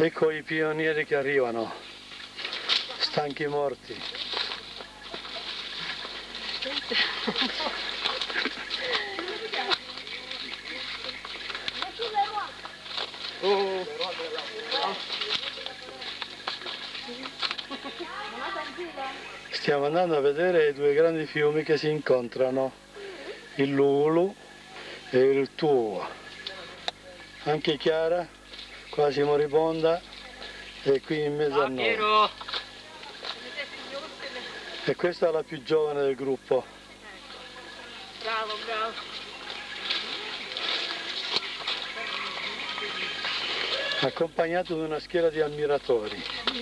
Ecco i pionieri che arrivano, stanchi morti. Stiamo andando a vedere i due grandi fiumi che si incontrano, il Lulu e il Tuo. Anche Chiara, quasi moribonda, è qui in mezzo a noi. E questa è la più giovane del gruppo. Bravo, bravo. Accompagnato da una schiera di ammiratori.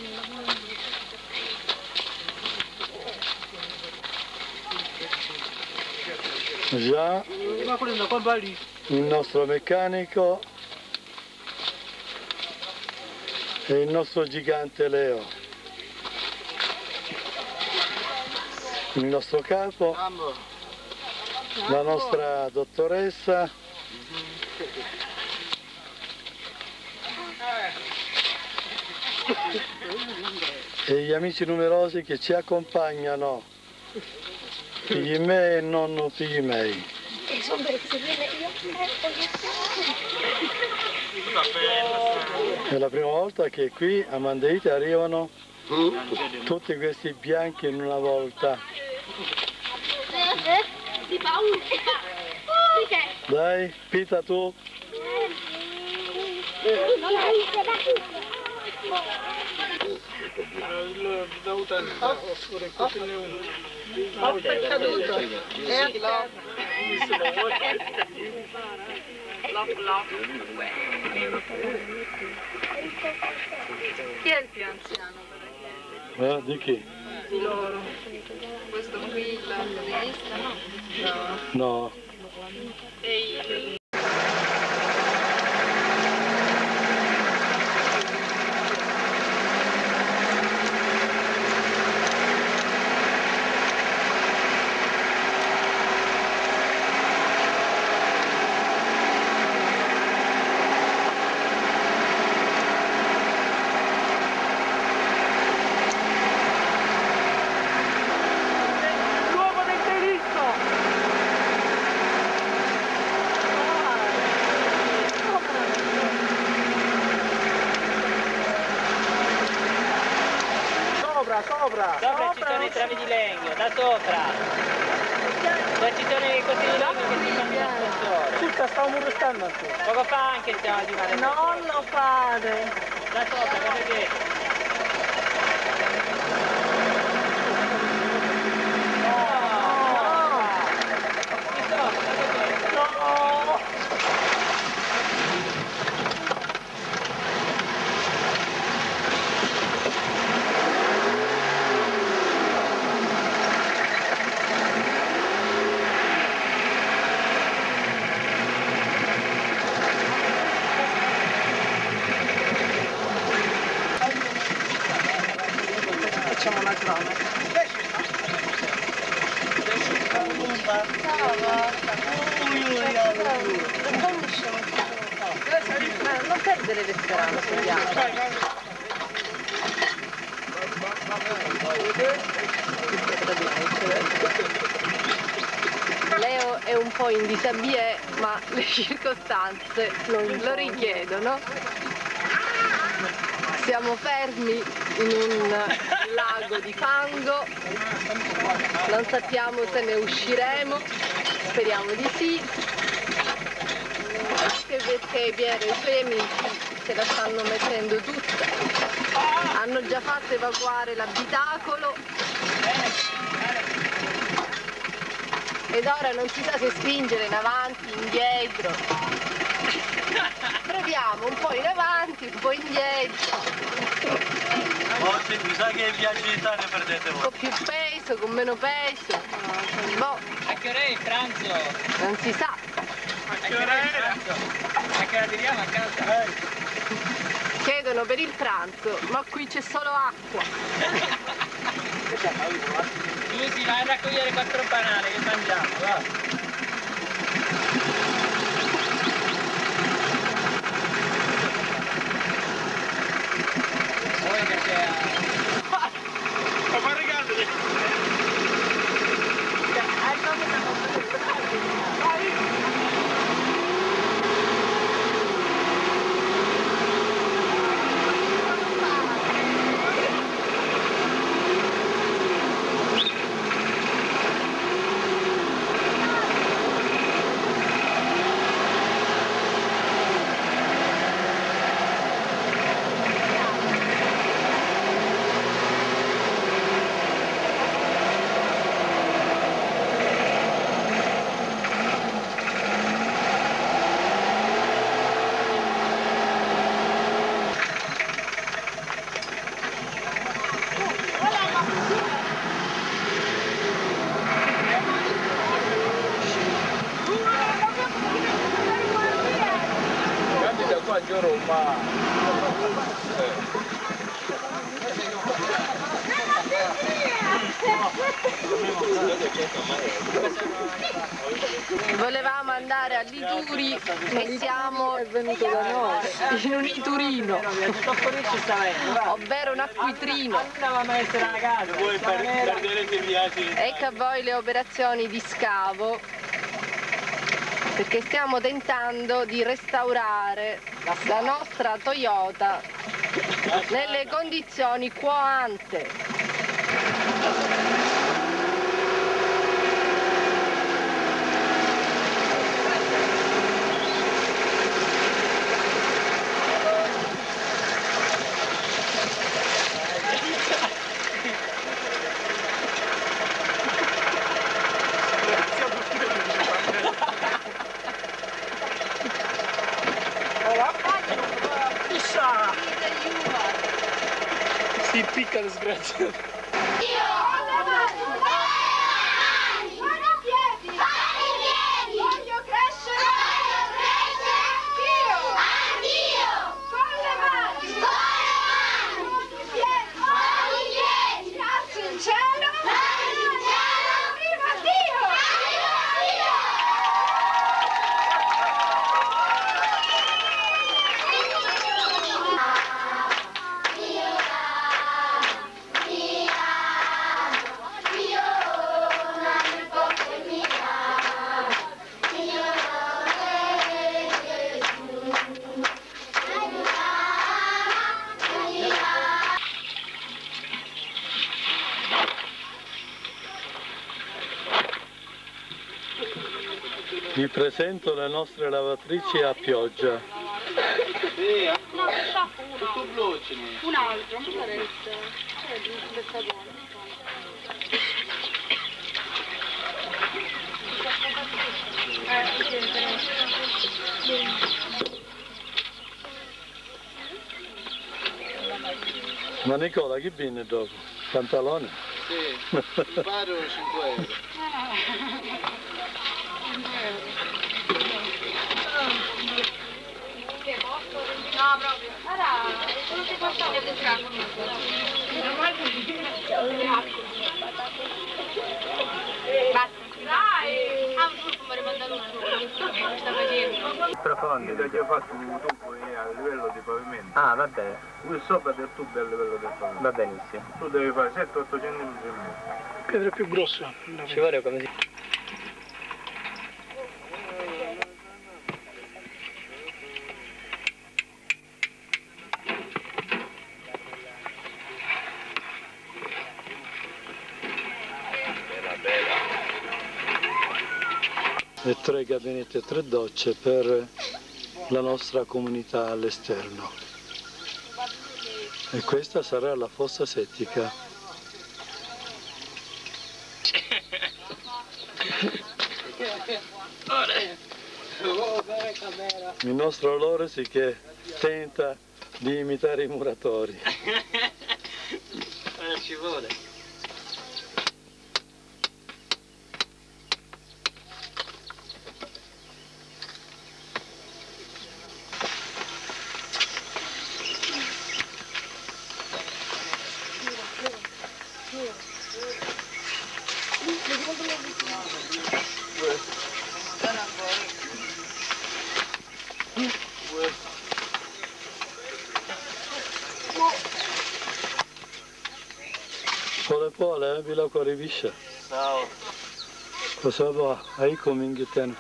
Già il nostro meccanico e il nostro gigante Leo, il nostro capo, la nostra dottoressa e gli amici numerosi che ci accompagnano, figli miei e nonno figli miei. È la prima volta che qui a Mandeite arrivano tutti questi bianchi in una volta. Dai, pita tu. Chi è il più anziano? Di chi? Di loro. Questo qui, l'accademista, no? No. E Sopra ci sono i travi di legno, da sopra. Da ci sono i così di legno che si fanno l'ascensore. Tutta stavamo restando anche. Poco fa anche stiamo arrivando. non lo fare. Da sopra, guarda che. Facciamo una cronaca. Non perdere le speranze, Leo è un po' in disabile, ma le circostanze lo richiedono. Siamo fermi in un lago di fango, non sappiamo se ne usciremo, speriamo di sì, anche perché Piero e i suoi amici se la stanno mettendo tutta, hanno già fatto evacuare l'abitacolo ed ora non si sa se spingere in avanti, indietro. Proviamo un po' in avanti, un po' indietro. Oggi mi sa che i viaggi in Italia perdete voi. Un po' più peso, con meno peso. Boh, A che ora è il pranzo? non si sa. A che ora è il pranzo? A che ora arriviamo a casa? Chiedono per il pranzo, ma qui c'è solo acqua. Lucy, vai a raccogliere 4 banane che mangiamo, va. Volevamo andare a Lituri e siamo venuto da noi in un iturino, ovvero un acquitrino. Ecco a voi le operazioni di scavo, perché stiamo tentando di restaurare la nostra Toyota nelle condizioni quo ante. Si impicca disgraziato. Vi presento le nostre lavatrici a pioggia. No, tutto blu. Un altro, non sareste. Ma Nicola, che viene dopo? Pantalone? Sì, il paro 5 euro. No, proprio. Allora, quello che facciamo è entrare. Basta. Dai! Ah, un trucco, mi rimandato un trucco. Sta facendo. Profondi. Perché ho fatto un tubo a livello di pavimento. Ah, va bene, Qui sopra del tubo è a livello del pavimento. va benissimo. Tu devi fare 7-8 cm. Pietre più grosse. Ci vuole come si... E 3 gabinetti e 3 docce per la nostra comunità all'esterno. E questa sarà la fossa settica. Il nostro Loresi che tenta di imitare i muratori. ci vuole. Pole, bila korivisha. Ciao. Cosa va? Hai comingiano.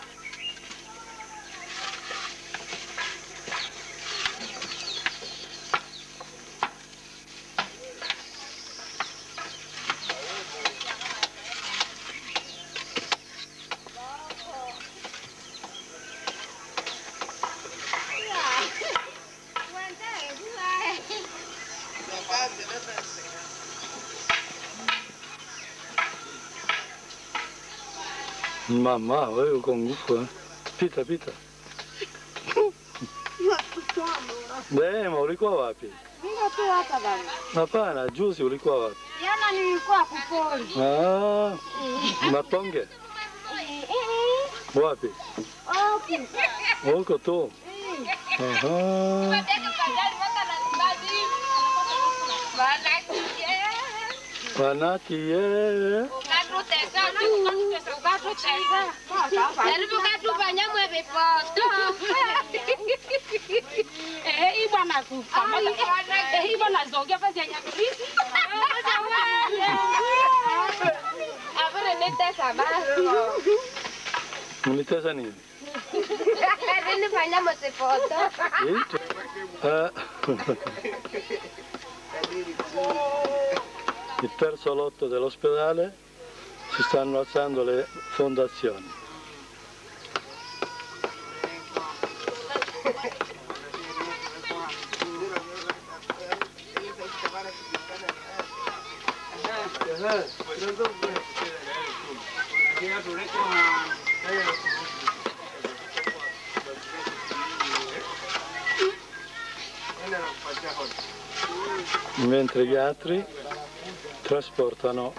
Mamma, avevo con gufo, Pita, pita. Ma ulikuwa wapi? Hapana, juzi ulikuwa wapi? Jana nilikuwa kupoli. Ah, Matonge. Wapi? Huko tu. Aha. Wanati ye. Un'intesa niente. Ne prendiamo queste foto. Il terzo lotto dell'ospedale, si stanno alzando le fondazioni. Mentre gli altri trasportano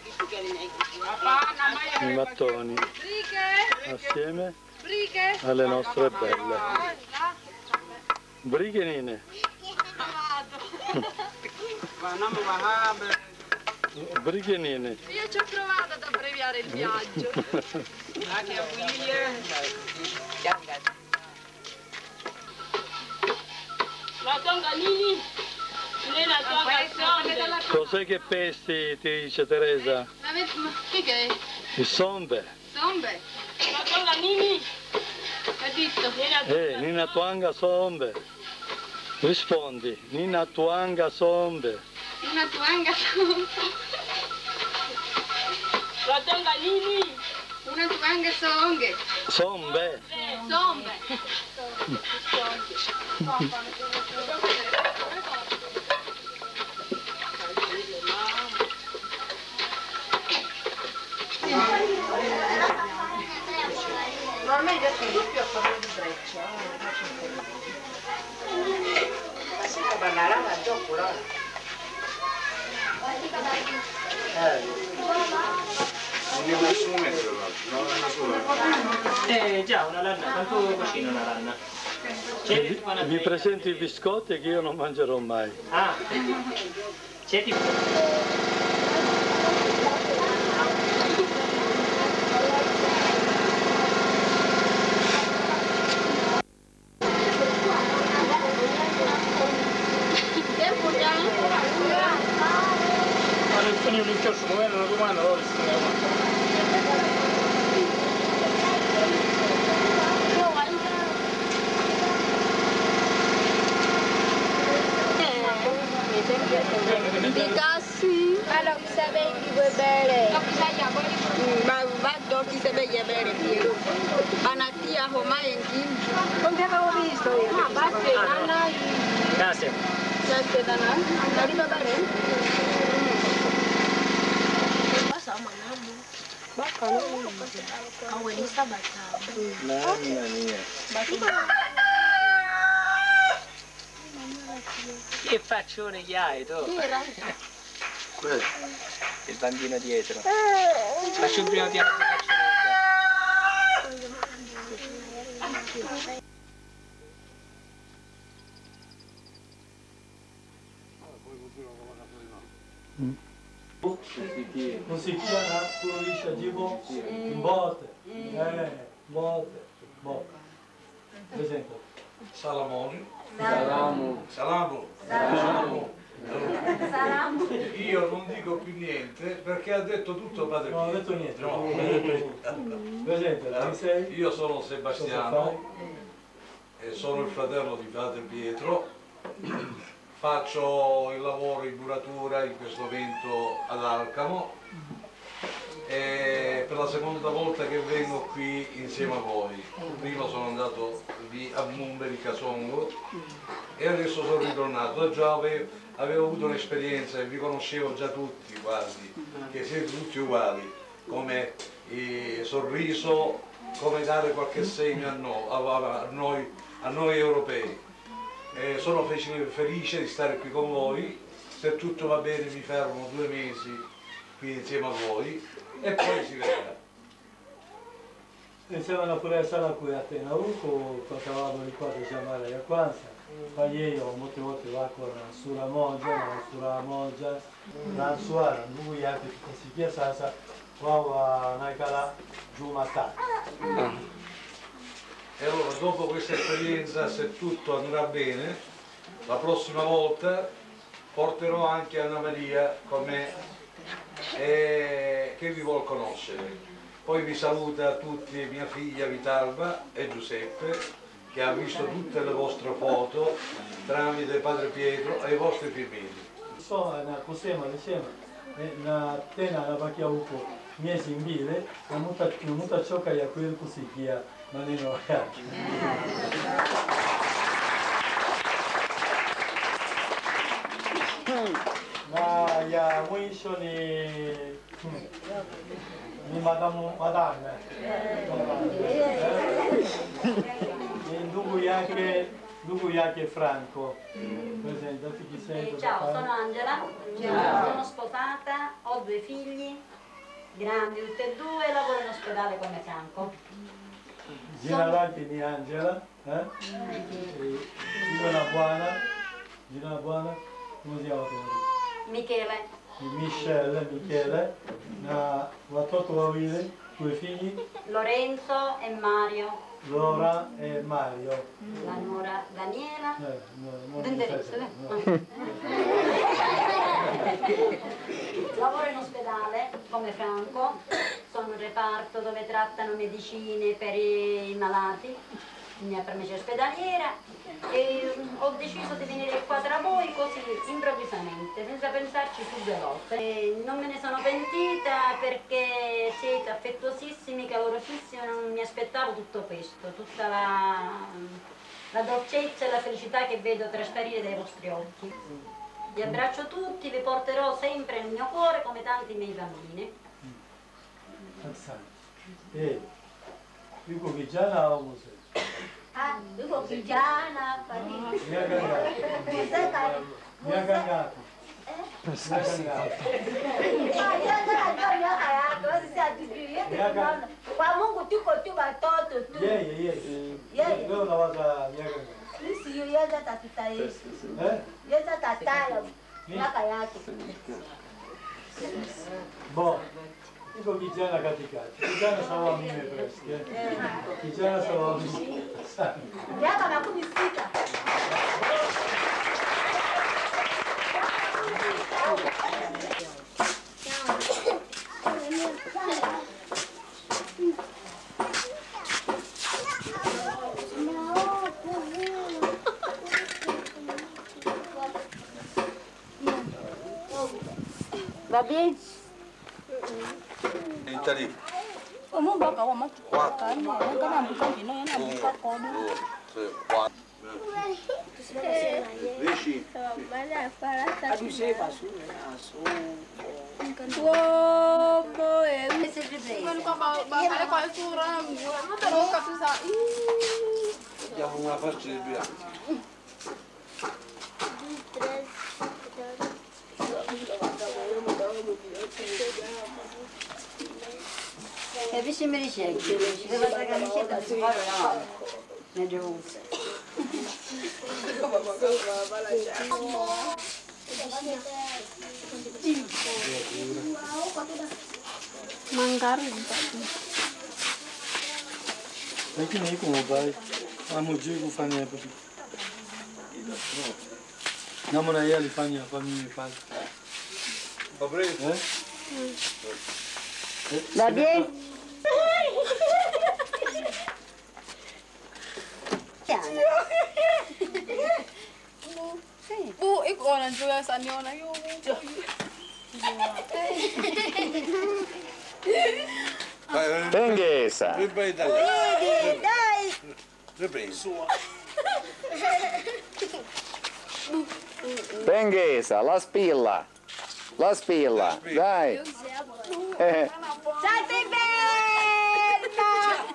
i mattoni assieme alle nostre belle. Brighenine. Brighenine. Io ci ho provato ad abbreviare il viaggio. Cos'è che pesti, ti dice Teresa? Ma che è? Il sombe. Sombe? Nina Tuanga sombe. Rispondi, Nina Tuanga sombe. Una tuanga sombe. Una tuanga sombe. Sombe. Sombe. Ma a me piace di più a farlo di breccia. Non devo nessun momento no? Già, una lanna, quanto cucina una lanna? Vi presento i biscotti che io non mangerò mai. Ah, c'è tipo... Io non chiesto, ma era una domanda, allora Dikasih. Kalau bisa baik di bebere. Va doki se be yebere piero. Anatia homa engin. Non ti avevo visto io. Ma basta, Anna. Grazie. Grazie Dana. Arriva bene? Mamma mia. Che faccione gli hai tu? Il bambino dietro. Faccio il primo piano che faccio. Non si chiama, tu lo dici a Gibo, in botte, botte, botte. Presenta. Salamoni. Salamu. Salamu. Salamu. Io non dico più niente perché ha detto tutto padre Pio. Non ho detto niente. No. Presenta, chi sei? Io sono Sebastiano e sono il fratello di padre Pietro. Faccio il lavoro in muratura in questo momento ad Alcamo e per la seconda volta che vengo qui insieme a voi. Prima sono andato lì a Mumberi, Casongo e adesso sono ritornato. Già avevo avuto un'esperienza e vi conoscevo già tutti quasi, che siete tutti uguali, come il sorriso, come dare qualche segno a noi europei. Sono felice di stare qui con voi, se tutto va bene mi fermo 2 mesi qui insieme a voi e poi si vedrà. Insieme pure a sala qui a te, Nauco, facevamo di qua di chiamare la Kwanza, ma io molte volte vado sulla Mongia, la suara, lui ha che si chiesa Wawa Naikala Giumata. E allora dopo questa esperienza, se tutto andrà bene, la prossima volta porterò anche Anna Maria con me che vi vuol conoscere. Poi vi saluta tutti mia figlia Vitalba e Giuseppe, che ha visto tutte le vostre foto tramite Padre Pietro e i vostri filmini. So na kusema nisema na tena na bakia huko miezi mbili na mutachoka ya kweli kusikia maneno yake. Na ya mwisho ni madame ni ndugu yake Franco. Presentati chi sei. Ciao, sono Angela, sono sposata, ho 2 figli, grandi tutti e 2, lavoro in ospedale come Franco. Gina Lantini Angela, Gina Buona, come si chiama? Michele. Michele, watoto wawili, 2 figli, Lorenzo e Mario. Lora e Mario. La nuora Daniela. Lavoro in ospedale come Franco, sono un reparto dove trattano medicine per i malati, mia farmacia ospedaliera, e ho deciso di venire qua tra voi così improvvisamente, senza pensarci su 2 volte. E non me ne sono pentita perché siete affettuosissimi, calorosissimi, non mi aspettavo tutto questo, tutta la dolcezza e la felicità che vedo trasparire dai vostri occhi. Vi abbraccio tutti, vi porterò sempre nel mio cuore come tanti miei bambini. Yuko kijana au mzee? Yuko kijana Miaka ngapi? Miaka ngapi? kwa Mungu tuko tu watoto tu. Yeye. Leo unawaza miaka ngapi? Sisi yeye tatuta Yesu. Yeye tataya miaka yake. Bon, yuko kijana katikati. Kijana sawa mimi preske. Kijana sawa mimi. Miaka 16. Va bene? In Italia. Kamu bakal mau makan? 4. Karena bukan gini ya, buka kode. 2, 3, 4. Vicino. Aduh saya pasu. Wow, boy. Kan bakal kwa kurang. Ano terus kapisa. Abbiamo una faccia di bianco. Capisci mi ricegli? Se vado la camicetta si fa no. Ne devo usare. Manggaru. Lakini como vai? Amujui kufanya hapo. Namna yeye alifanya hapa mimi pale. Fabrice? Va bene? Bu, ikaw lang juga sa niyo na yun. Penghesa. Vedi, dai! Ripreso. Penghesa, la spilla. La spilla, dai. Stai bella!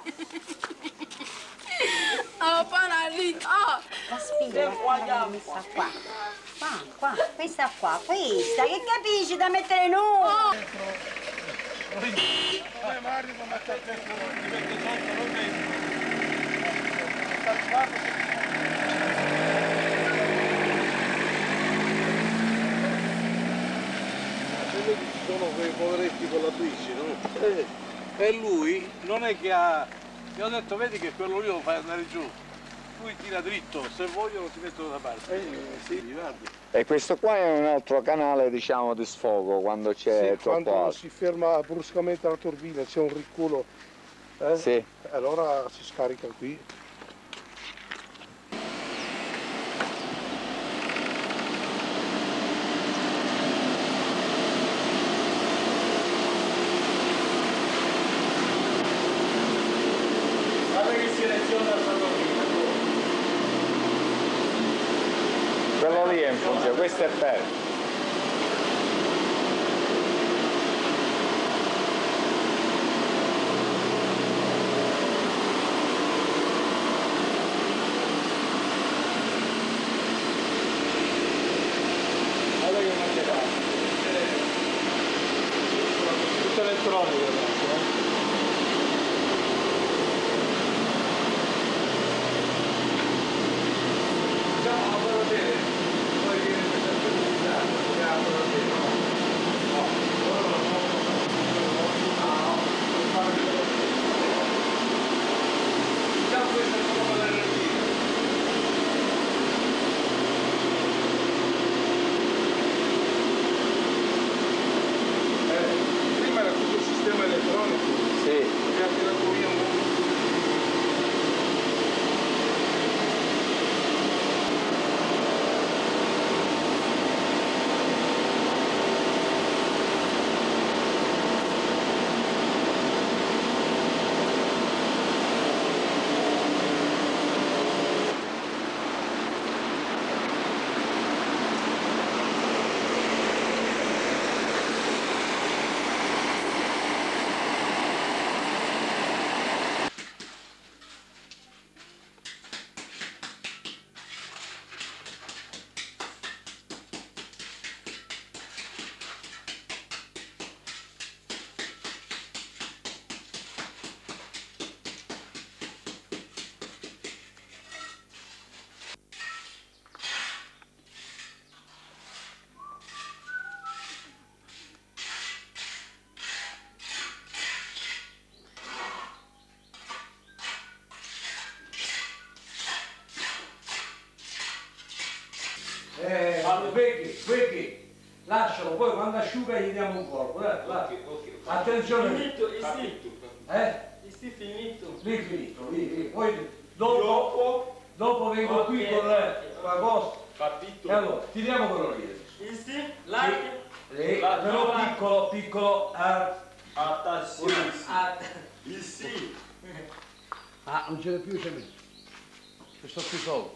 Apa nali? Ah! La spilla l'ho messa qua. Qua, questa qua, questa, che capisci da mettere in Come Mario non mette a testa, non ti mette sotto, non vedi. vedi ci sono quei poveretti con la bici, no? E lui non è che ha... Gli ho detto, vedi che quello lì lo fai andare giù. Lui tira dritto, se vogliono si mettono da parte. Sì, guarda. E questo qua è un altro canale, diciamo, di sfogo quando c'è troppo quando alto. si ferma bruscamente la turbina, c'è un riculo, Sì. allora si scarica qui. Guarda che seleziona la turbina. Quello lì è in funzione, questo è bello. Guarda che non c'è da. Tutto elettronico adesso, Prima era tutto il sistema elettronico, Sì. che ha tirato via molto. Vedi, lascialo, poi quando asciuga gli diamo un corpo, attenzione. finito. Lì finito, lì. Poi dopo vengo qui con la cosa. Capito. E allora, tiriamo quello lì. Sì, Però piccolo. attenzione. Sì. Ah, non ce n'è più cemento. Ci sto qui solo.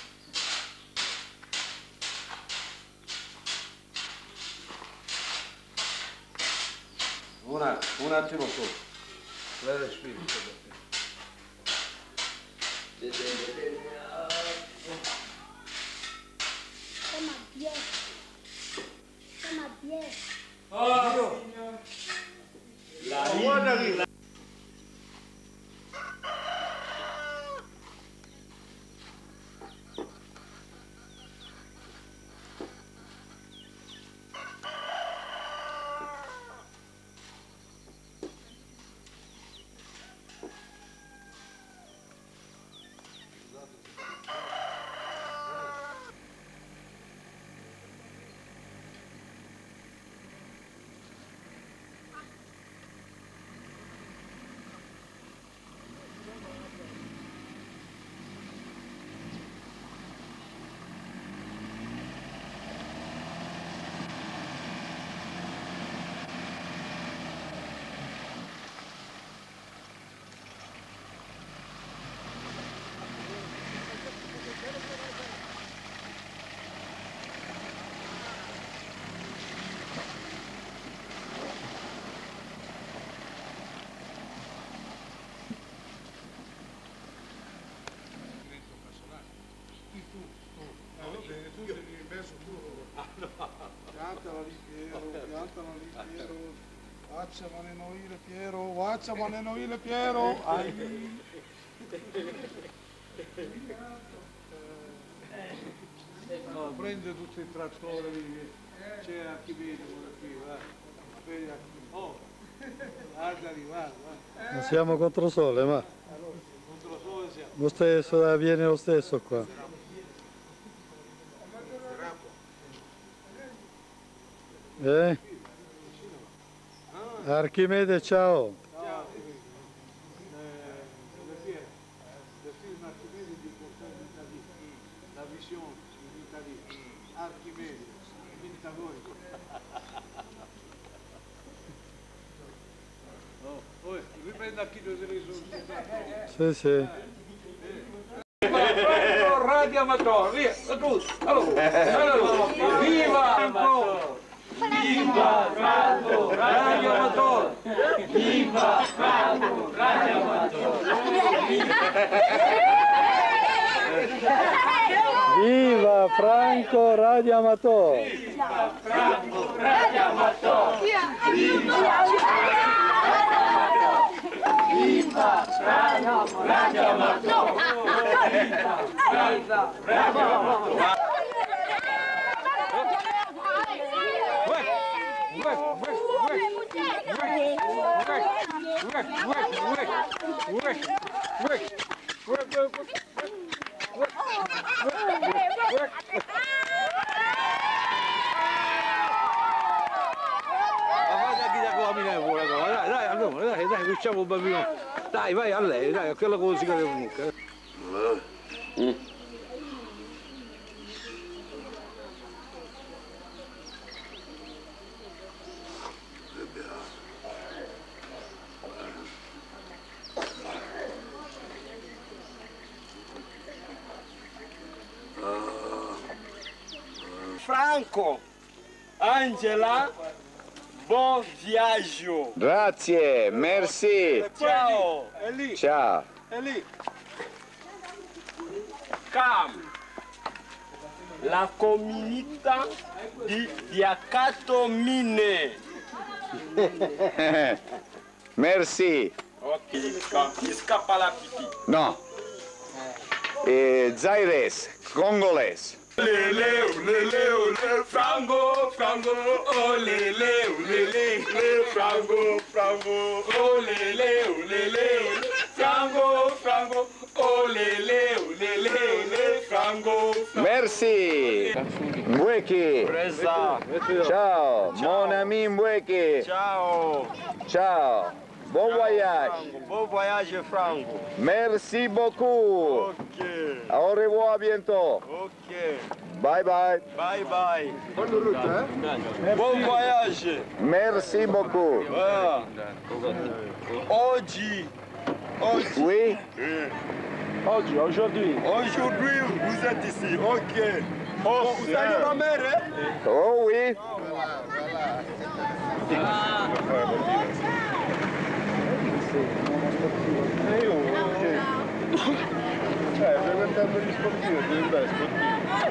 Un attimo solo. Lei respira. Oh, signore. Guarda lì. Piantala lì Piero, ai. No, prende tutto il trattore lì. c'è Archimede pure qui, va. Vedi, oh, guardali, va. Non siamo contro sole, ma Contro sole siamo. lo stesso, viene lo stesso qua. Archimede, ciao. Ciao. Le film Archimede di Portare l'Italia, la visione dell'Italia, Archimede, Vintatori. Oh, riprenda chi dove se ne sono. Sì, sì. Radio Amatore, via, tutti. Allora, viva Franco! Viva Franco, Radio Amatore! Viva Franco, Radio Amatore! Viva Franco Radio Amatore! Viva Franco, Radio Amatore! Viva Franco, Radio Amatore! Viva Radio Amatore! Dai, facciamo un bambino. Dai, vai a lei, dai, a quella cosa che devo mucca. Franco, Angela, buon viaggio. Grazie, merci. Ciao. È lì. Ciao. È lì. Cam, la comunità di Piacato Mine. Merci. Ok, mi scappa la pipì. No. Zaires, congolese. Franco, Franco, oh le, Franco, Franco, oh le, Franco, Franco, oh le, Franco. Merci. Mbweki. Presa. Ciao. Mon ami Mbweki. Ciao. Ciao. Bon voyage. Bon voyage, Franco. Merci beaucoup. Ok. Au revoir, bientôt. Ok. Bye bye. Bye bye. Bon voyage. Merci beaucoup. Voilà. Oggi. Oui. Aujourd'hui, vous êtes ici. Ok. Oh, vous allez la mer, hein? Oh oui. Frequentando gli sportivi, devi andare sportivi.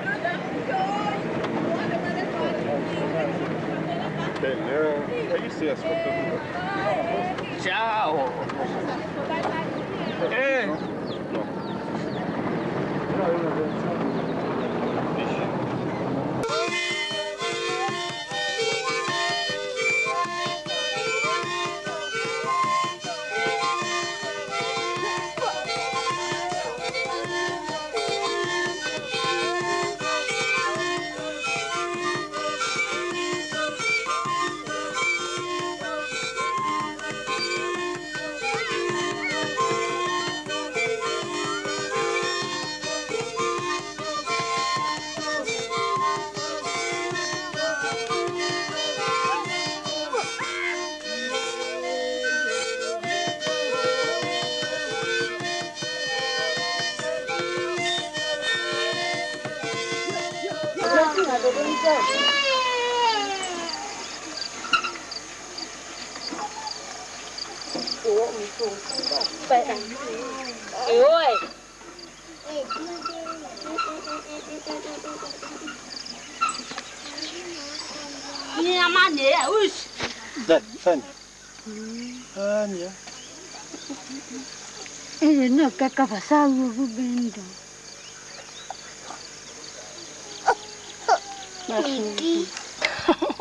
Bene, io sei ascoltatore. Ciao. Minha maneira, uix! Dai, Fania. Fania. No, que ha pasado, Rubendo. Kiki.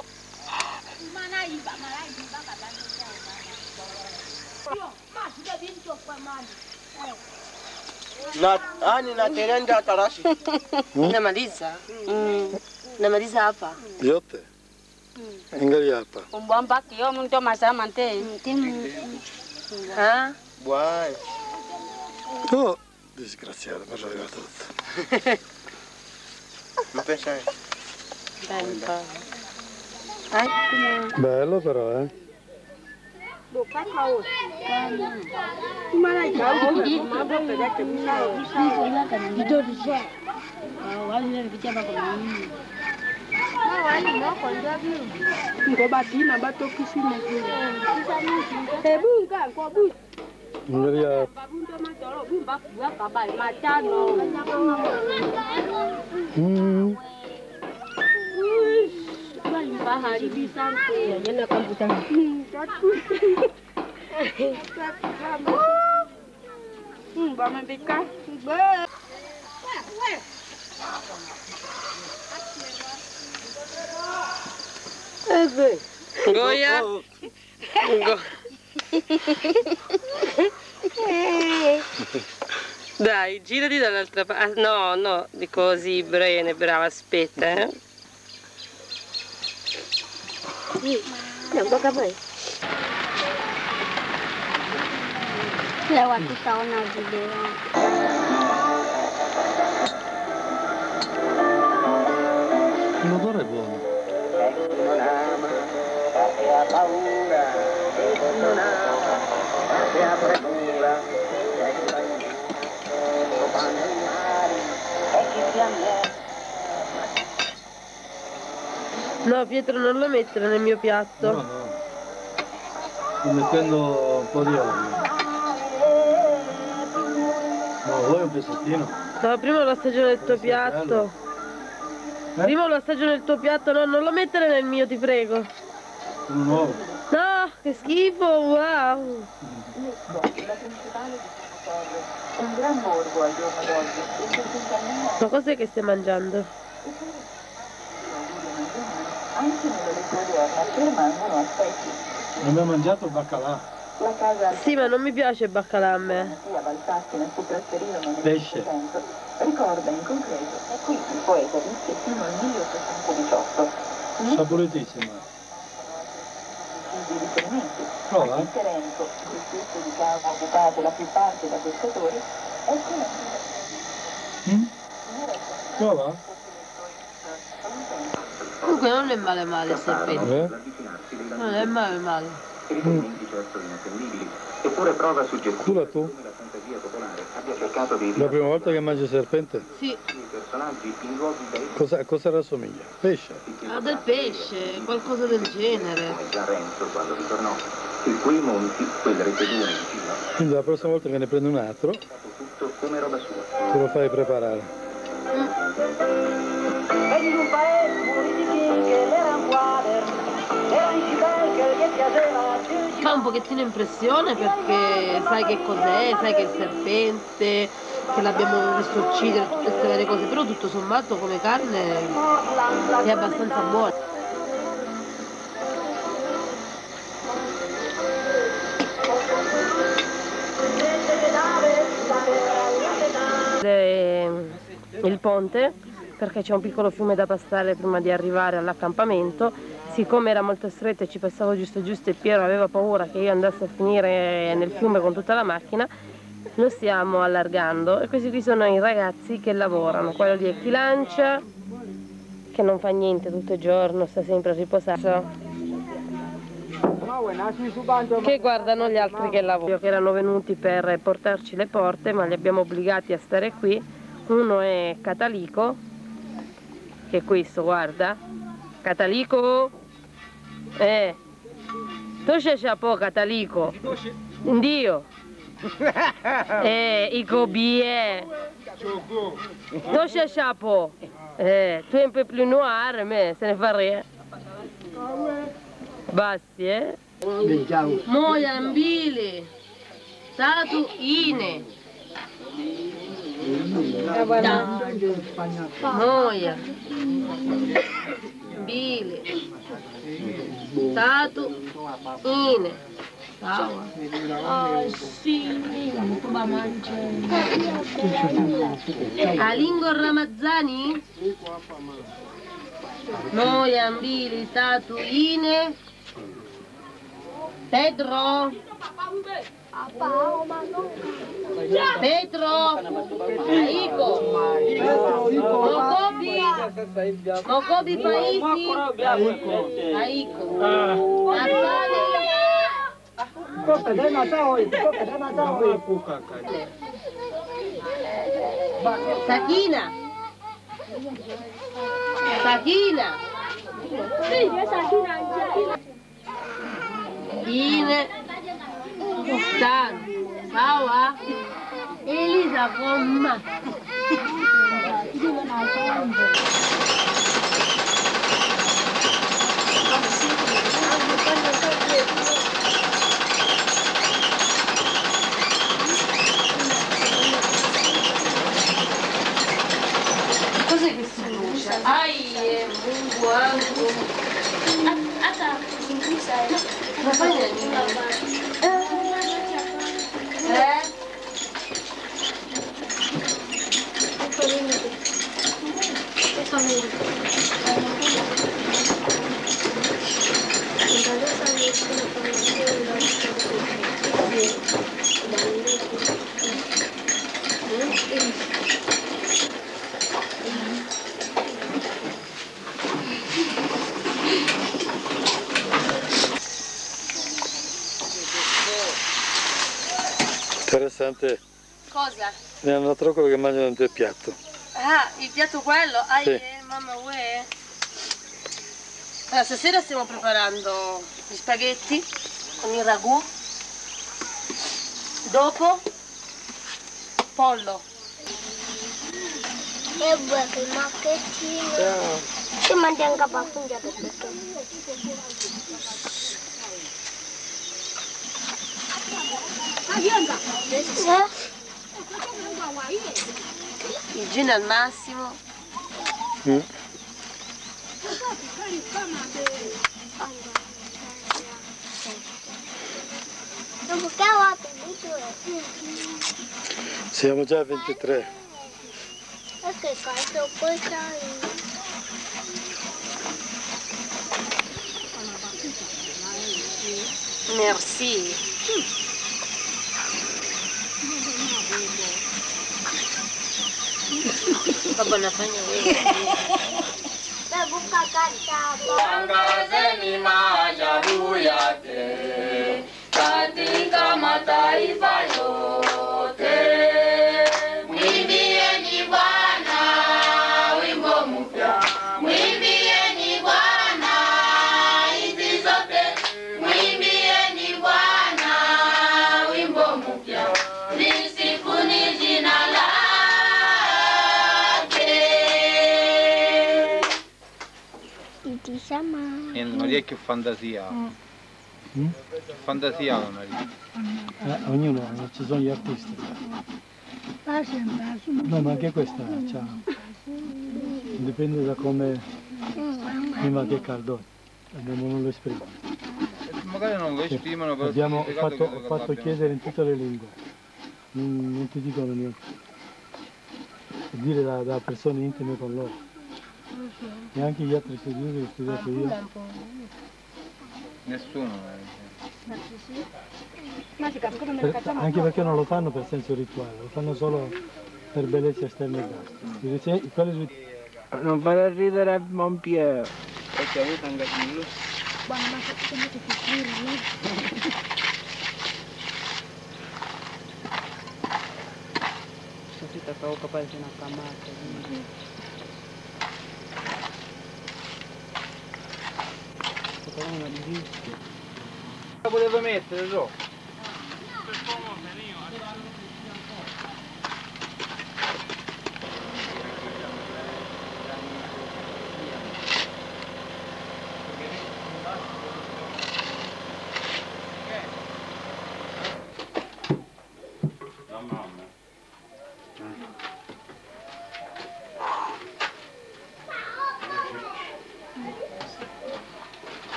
na terenda taras. Namaliza? Namaliza hapa? Yote? Ingali hapa. Un buon pacchio, molto masama te. Ah? Buono. Oh, disgraziato, mi ha arrivato tutto. Ma pensa. Bello però, eh? Goya? Dai, girati dall'altra parte. No, no, di così, bene, brava, aspetta, eh. Non tocca a voi. Lewat tahun lagi deh. L'odore è buono. Non ama, perché ha paura, e non ama, perché ha paura, vanno i mari, e chi si ammette. No, Pietro, non lo mettere nel mio piatto. No, no. Sto mettendo un po' di olio. No, vuoi un pezzettino? No, prima lo assaggio nel tuo piatto. Prima lo assaggio nel tuo piatto, no, non lo mettere nel mio, ti prego. Uno nuovo. No, che schifo, wow. Un gran morbo al giorno d'oggi. Ma cos'è che stai mangiando? Anche nella lista odierna permangono aspetti. Abbiamo mangiato il baccalà. La casa Sì, ma non mi piace il baccalà a me. a Valsacchi nel suo trasferimento nel Pesce. Novecento ricorda in concreto e qui il poeta dice fino al 1818. Saporitissima. I riferimenti. Prova. Il Terenco, il flusso di casa occupato la più parte da pescatori, è Prova. Comunque non è male il serpente. Non è male. Riferimenti certo inattendibili, eppure prova suggestiva Cura tu? come la fantasia popolare abbia cercato di La prima volta che mangi serpente? Sì. i personaggi in luoghi da Cosa rassomiglia? Pesce. Ah, del pesce, qualcosa del genere. come già Renzo quando ritornò. E quei monti, quel retedone vicino, Quindi la prossima volta che ne prendi un altro, tutto come roba sua. te lo fai preparare. in un paese politico che era un quadro, era in città che piaceva. Fa un pochettino impressione perché sai che cos'è, sai che è il serpente, che l'abbiamo visto uccidere, tutte queste varie cose, però tutto sommato come carne è abbastanza buona. Il ponte, perché c'è un piccolo fiume da passare prima di arrivare all'accampamento. Siccome era molto stretto e ci passavo giusto e Piero aveva paura che io andassi a finire nel fiume con tutta la macchina, lo stiamo allargando e questi qui sono i ragazzi che lavorano. Quello lì è chi lancia, che non fa niente tutto il giorno, sta sempre riposato, che guardano gli altri che lavorano, che erano venuti per portarci le porte ma li abbiamo obbligati a stare qui. Uno è Catalico, che è questo, guarda. Catalico? Tu c'è chapeau, Catalico? Dio! I cobie! Tu c'è chapeau? Tu è un po' più noir, me, se ne fa rien. Basti, Moia, ambili! Tatu, ine! Moia, Bile, Tatu, Ine, Alingo Ramazzani? Noi ambili tatuine. Pedro? Pedro? Aiko? Mokobi Paisi? Aiko? Sakina? Sakina? Ine? Stan? Sawa? Elisa Gomma? Cos'è che si brucia? Ma fai Interessante. Cosa? Ne hanno troppo che mangiano in tuo piatto. Ah, il piatto quello? Sì. Mamma uè. Allora, stasera stiamo preparando gli spaghetti con il ragù. Dopo pollo. E vuoi che macchettino? Ci mangiamo anche a funziare perché. Il gin al massimo. Siamo già a 23. Perché caldo poi sai. Merci. Babbo nafanya wewe. Buka kacaba. Tangazeni maajabu yake katika mataifa yote. Mwimbieni Bwana wimbo mpya, mwimbieni Bwana nchi zote, mwimbieni Bwana wimbo mpya, lisifuni jina lake. Maria è che fantasia. Fantasia la Maria. Ognuno, ci sono gli artisti. No, ma anche questa dipende da come prima che caldo. Non lo esprimo. Magari non lo esprimono, però abbiamo fatto chiedere in tutte le lingue. Non ti dicono niente. Per dire da persone intime con loro. E anche gli altri studiosi che ho studiato io. Nessuno. Anche perché non lo fanno per senso rituale, lo fanno solo per bellezza esterna e basta. Non fare ridere a Monpiero. Perché ha avuto anche il Stasera stavo capendo una camata. La potevo mettere, so.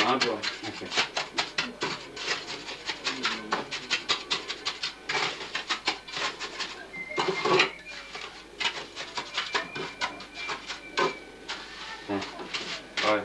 Ah, buono. Ok. Vai.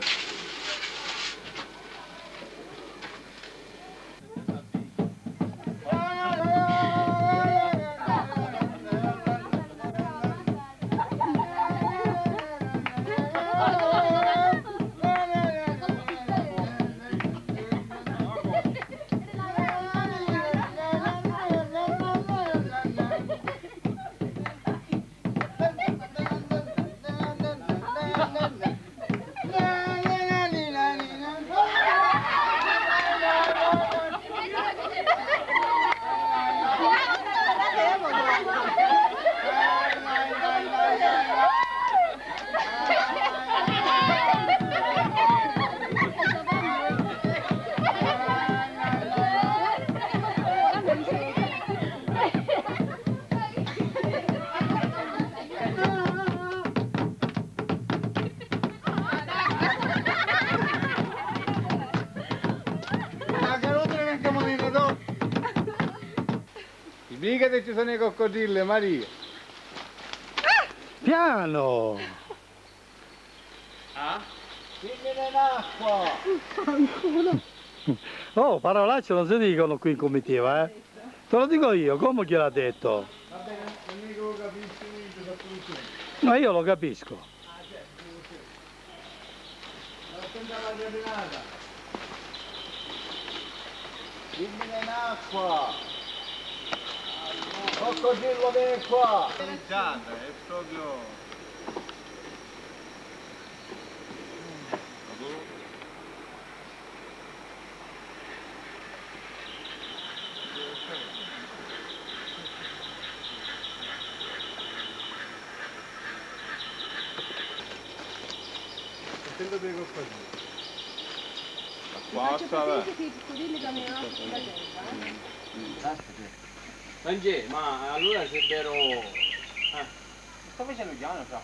Mica che ci sono i coccodrilli, Maria. Piano! Ah? Fimmene in acqua! Oh, parolacce non si dicono qui in comitiva, eh? Te lo dico io, come gliel'ha detto? Vabbè, non mica lo capisci niente, Ma io lo capisco. attenta alla giardinata! Fimmene in acqua! Coccodrillo, vieni qua! È proprio... Attento dei coccodrilli. Mangi, ma allora se vero... sto facendo piano, fra.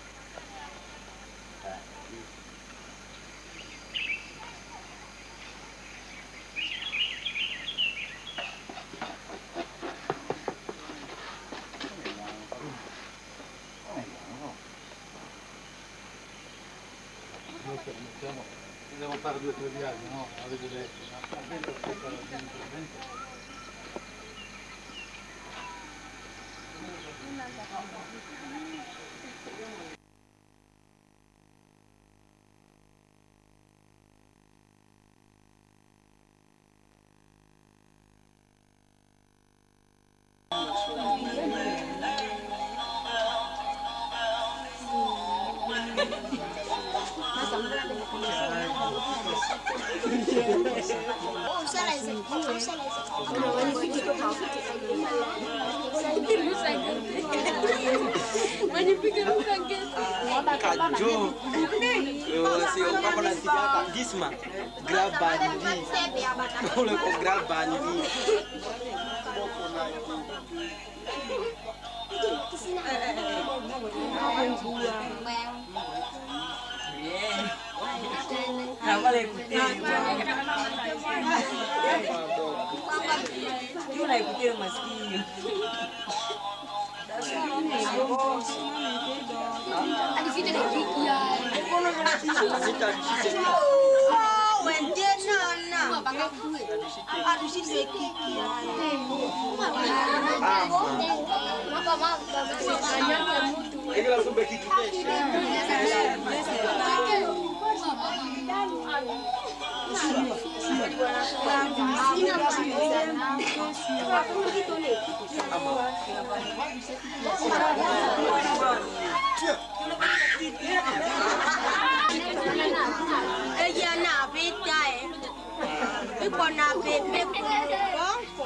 Devo fare 2 o 3 viaggi, no? Avete detto. Kacau, si apa nanti kata Gisma, grab bandi, boleh kok grab bandi. Apa lagi? Cuma lagi pikir masih. Di situ ada kikian. Wow, dia nana. Ada di situ kikian. Ini langsung berkiki. Ella na beta iko na bebe ko.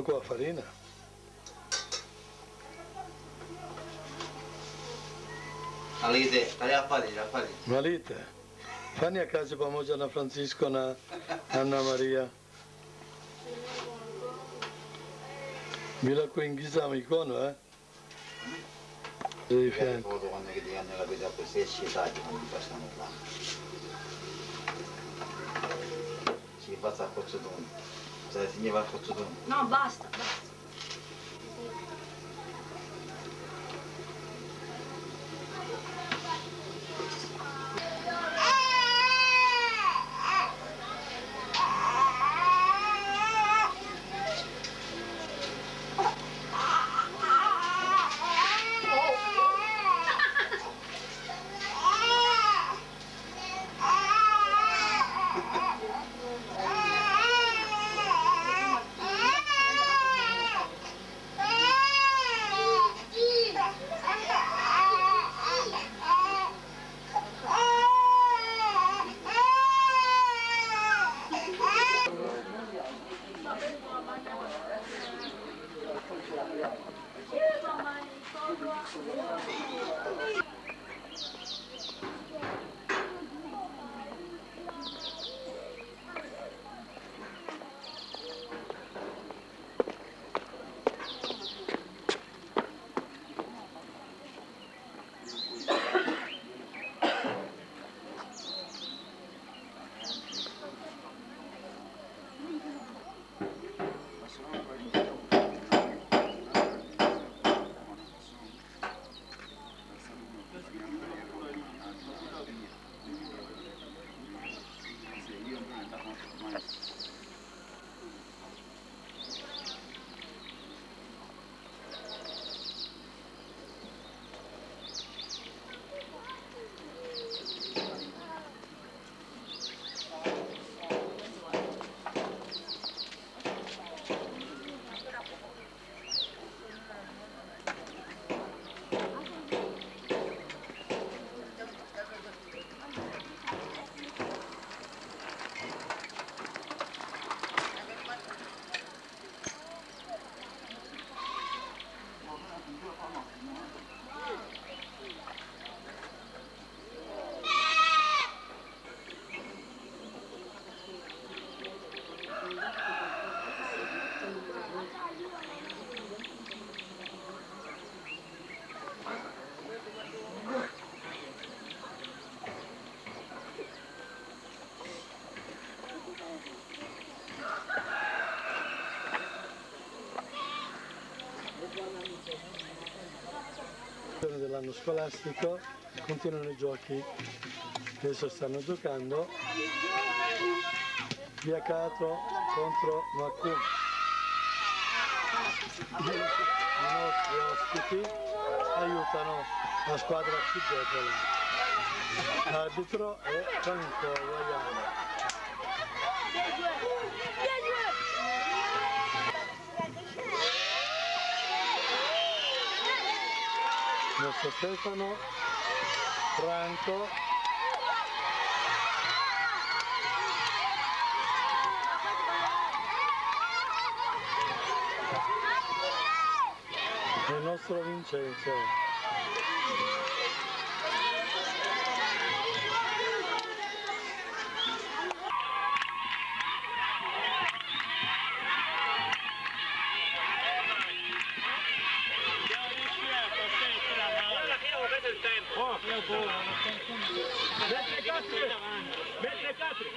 qua farina. Alite, stai a fare. Malite. Fanno a casa per mangiare Francisco e Anna Maria. Mira qui in ghisa amicono, Di fianco. Quando ti hanno la vita per sé scietati quando passano là. Si fa a cozzotone. Sai, si va a cozzotone. No, basta. Dell'anno scolastico continuano i giochi, adesso stanno giocando via Catro contro Macum. I nostri ospiti aiutano la squadra più debole. L'arbitro è Franco Guaiano. Il nostro Stefano, Franco, e il nostro Vincenzo. Mentre 4.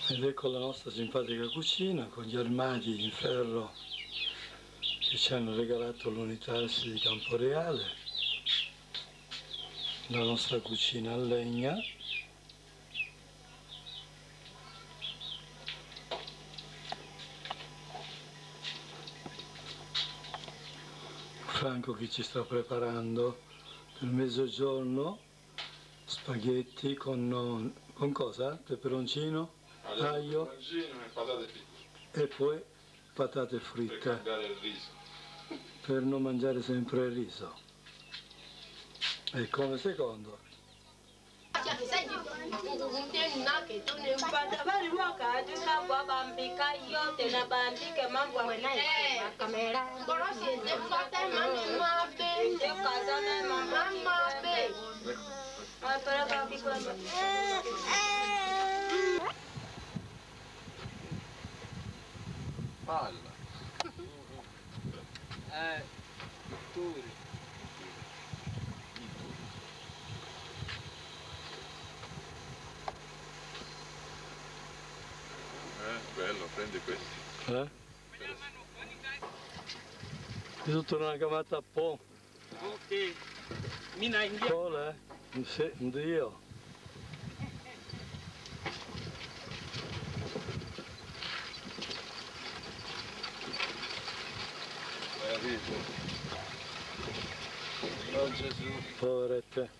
Ed ecco la nostra simpatica cucina con gli armadi in ferro che ci hanno regalato l'Unitas di Camporeale, la nostra cucina a legna, Franco che ci sta preparando per mezzogiorno spaghetti con cosa? Peperoncino, aglio e patate fritte. E poi patate fritte. Per cambiare il riso. Per non mangiare sempre il riso. E come secondo? Palla. Turi. Bello, prendi questi. È tutta una chiamata a po'. Ok. Mina india. Cole, sì, un dio. Oh Gesù. Poverette.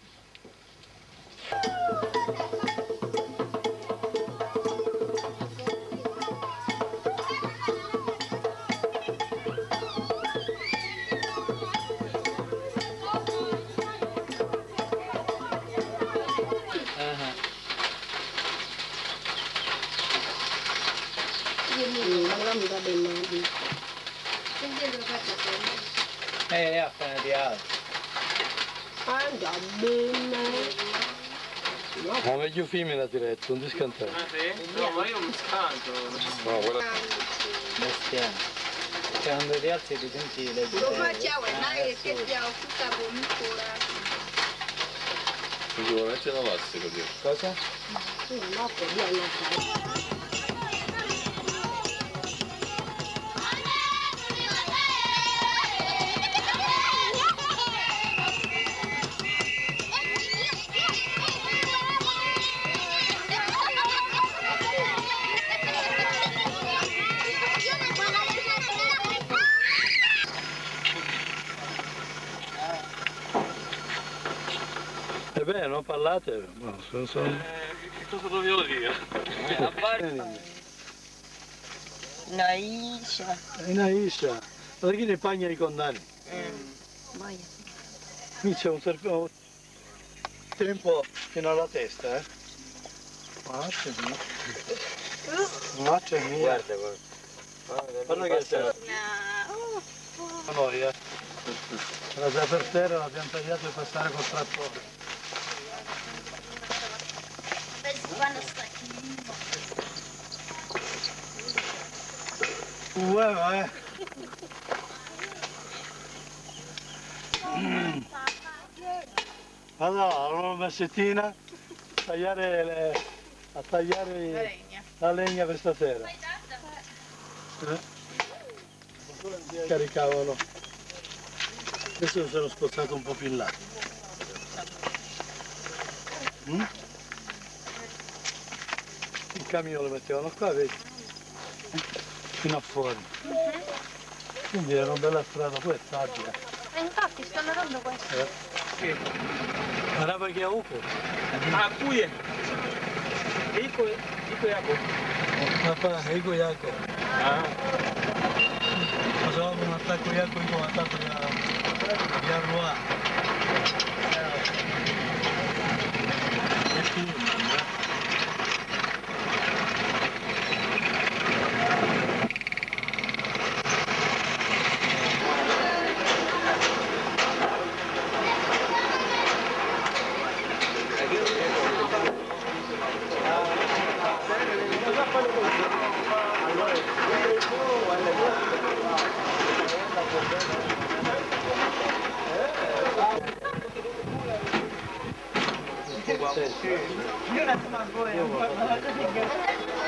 Appena di altro. Anda bene. Ma meglio film la diretta, non ti scantare. Ah sì? No, ma io mi scanto. No, guarda. Bestiale. Cioè quando ti alzi ti senti le Lo facciamo e che ti ho tutta bonita. Sicuramente non lasci così. Cosa? No, per Beh, non parlate, no, sono... Che cosa dobbiamo dire? Naisha. Naisha, ma chi ne pagna i condani? Qui c'è un tempo fino alla testa, eh? Mazza mia. Mazza mia. Guarda, guarda che c'è. Noi, la già per terra l'abbiamo tagliato per passare col trattore. Uè. Allora, una messettina a tagliare la legna per stasera. Caricavano. Adesso mi sono spostato un po' più in là. Il camion lo mettevano qua, vedi? Fino a fuori. Quindi era una bella strada, poi è sabbia. Infatti stanno dando questo. Araba che ha uco. Ah, qui è. Iko yako. Papà, iko yako. Ah. Kwa sababu matako yako iko matako ya Rua. Io non so ma voi,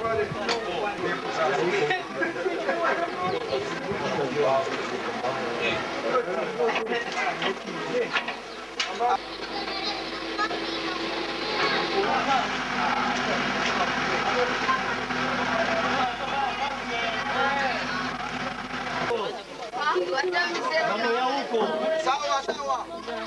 Sawa sawa.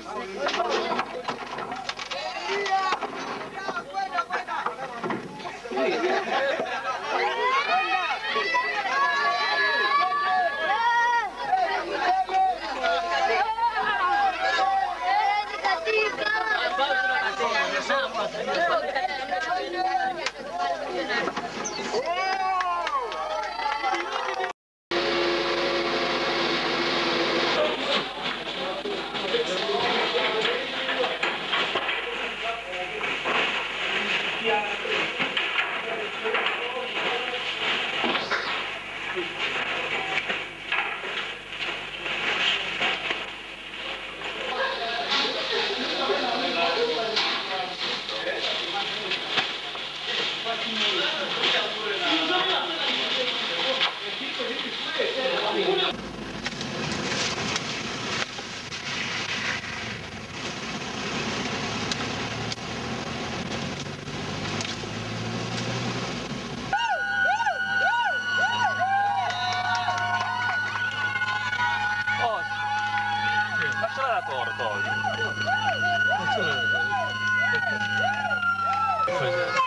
Lasciala la torta oggi.